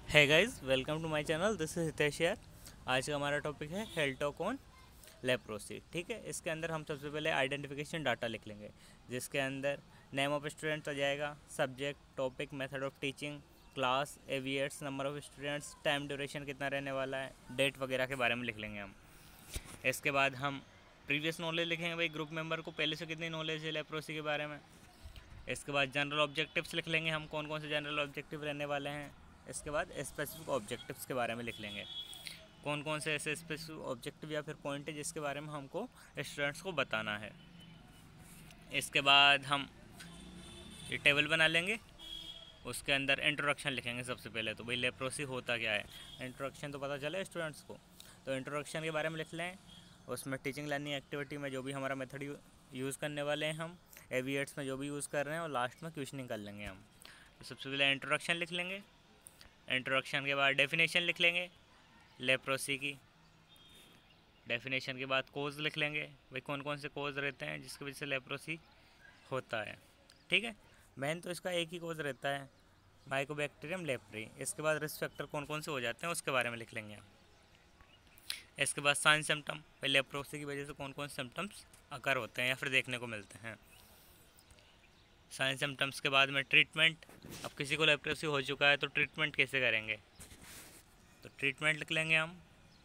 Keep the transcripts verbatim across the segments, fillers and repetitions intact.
है guys, welcome to my channel. This is Hitesh यार। आज का हमारा टॉपिक है हेल्थ टॉक ऑन लेप्रोसी। ठीक है, इसके अंदर हम सबसे पहले आइडेंटिफिकेशन डाटा लिख लेंगे, जिसके अंदर नेम ऑफ स्टूडेंट्स आ जाएगा, subject, topic, method of teaching, class, एवियर्स, number of students, time duration कितना रहने वाला है, डेट वगैरह के बारे में लिख लेंगे हम। इसके बाद हम प्रीवियस नॉलेज लिखेंगे, भाई ग्रुप मेंबर को पहले से कितनी नॉलेज है लेप्रोसी के बारे में। इसके बाद जनरल ऑब्जेक्टिव्स लिख लेंगे हम, कौन कौन से जनरल ऑब्जेक्टिव रहने वाले हैं। इसके बाद स्पेसिफिक ऑब्जेक्टिव्स के बारे में लिख लेंगे, कौन कौन से ऐसे स्पेसिफिक ऑब्जेक्टिव या फिर पॉइंट है जिसके बारे में हमको स्टूडेंट्स को बताना है। इसके बाद हम ये टेबल बना लेंगे, उसके अंदर इंट्रोडक्शन लिखेंगे सबसे पहले। तो भाई लेप्रोसी होता क्या है, इंट्रोडक्शन तो पता चले स्टूडेंट्स को, तो इंट्रोडक्शन के बारे में लिख लें। उसमें टीचिंग लर्निंग एक्टिविटी में जो भी हमारा मेथड यूज़ करने वाले हैं हम, एवियर्स में जो भी यूज़ कर रहे हैं, और लास्ट में क्वेश्चनिंग कर लेंगे हम। तो सबसे पहले इंट्रोडक्शन लिख लेंगे। इंट्रोडक्शन के बाद डेफिनेशन लिख लेंगे लेप्रोसी की। डेफिनेशन के बाद कोज लिख लेंगे, भाई कौन कौन से कोज रहते हैं जिसकी वजह से लेप्रोसी होता है। ठीक है, मेन तो इसका एक ही कोज रहता है, माइकोबैक्टीरियम लेप्री। इसके बाद रिस्क फैक्टर कौन कौन से हो जाते हैं उसके बारे में लिख लेंगे। इसके बाद साइन सिम्टम, भाई लेप्रोसी की वजह से कौन कौन से सिम्टम्स अकर होते हैं या फिर देखने को मिलते हैं। साइन सिम्टम्स के बाद में ट्रीटमेंट, अब किसी को लेप्रोसी हो चुका है तो ट्रीटमेंट कैसे करेंगे, तो ट्रीटमेंट लिख लेंगे हम।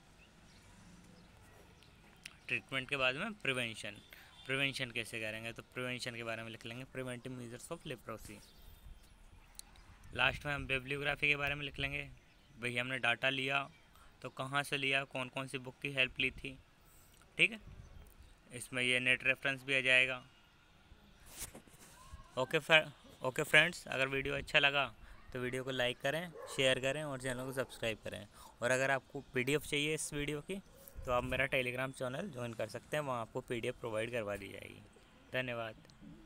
ट्रीटमेंट के बाद में प्रिवेंशन, प्रिवेंशन कैसे करेंगे, तो प्रिवेंशन के बारे में लिख लेंगे, preventive measures of leprosy. Last में हम बिब्लियोग्राफी के बारे में लिख लेंगे, भाई हमने डाटा लिया तो कहाँ से लिया, कौन कौन सी बुक की हेल्प ली थी। ठीक है, इसमें ये नेट रेफरेंस भी आ जाएगा। ओके ओके फ्रेंड्स, अगर वीडियो अच्छा लगा तो वीडियो को लाइक करें, शेयर करें और चैनल को सब्सक्राइब करें। और अगर आपको पीडीएफ चाहिए इस वीडियो की तो आप मेरा टेलीग्राम चैनल ज्वाइन कर सकते हैं, वहाँ आपको पीडीएफ प्रोवाइड करवा दी जाएगी। धन्यवाद।